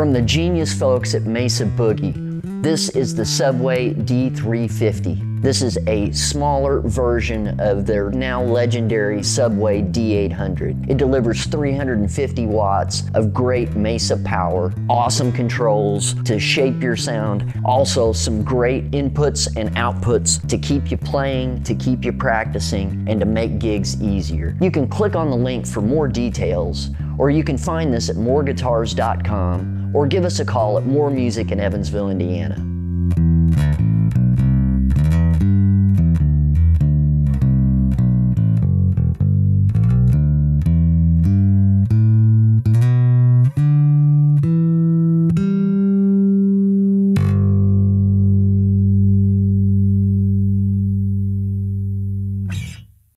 From the genius folks at Mesa Boogie, this is the Subway D-350. This is a smaller version of their now legendary Subway D-800. It delivers 350 watts of great Mesa power, awesome controls to shape your sound, also some great inputs and outputs to keep you playing, to keep you practicing, and to make gigs easier. You can click on the link for more details, or you can find this at moreguitars.com, or give us a call at More Music in Evansville, Indiana.